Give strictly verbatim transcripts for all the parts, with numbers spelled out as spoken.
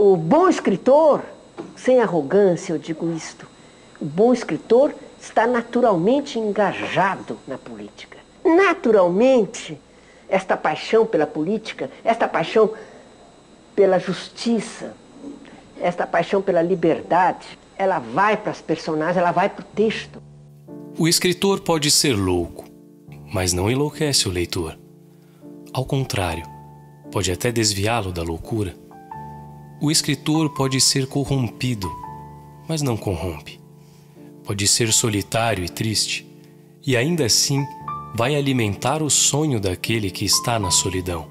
O bom escritor, sem arrogância eu digo isto, o bom escritor está naturalmente engajado na política. Naturalmente, esta paixão pela política, esta paixão pela justiça, esta paixão pela liberdade, ela vai para as personagens, ela vai para o texto. O escritor pode ser louco, mas não enlouquece o leitor. Ao contrário, pode até desviá-lo da loucura. O escritor pode ser corrompido, mas não corrompe. Pode ser solitário e triste, e ainda assim vai alimentar o sonho daquele que está na solidão.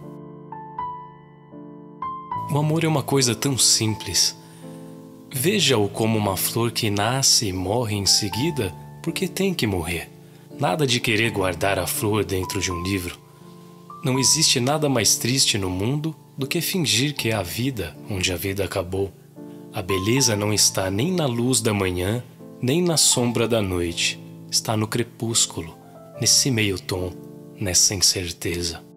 O amor é uma coisa tão simples. Veja-o como uma flor que nasce e morre em seguida porque tem que morrer. Nada de querer guardar a flor dentro de um livro. Não existe nada mais triste no mundo do que fingir que é a vida onde a vida acabou. A beleza não está nem na luz da manhã, nem na sombra da noite. Está no crepúsculo, nesse meio tom, nessa incerteza.